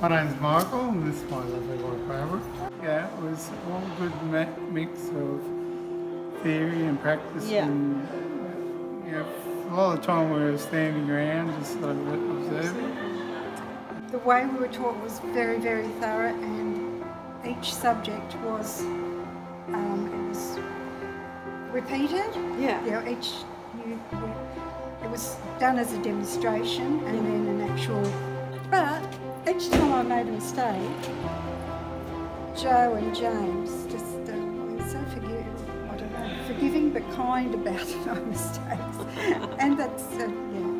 My name's Michael and this is my lovely wife Barbara. Yeah, it was all a good mix of theory and practice. Yeah. And a lot of the time we were standing around just sort of observing. The way we were taught was very, very thorough, and each subject was it was repeated. Yeah. It was done as a demonstration and then an actual. But each time I made a mistake, Joe and James just were so forgiving but kind about my mistakes, and that's yeah.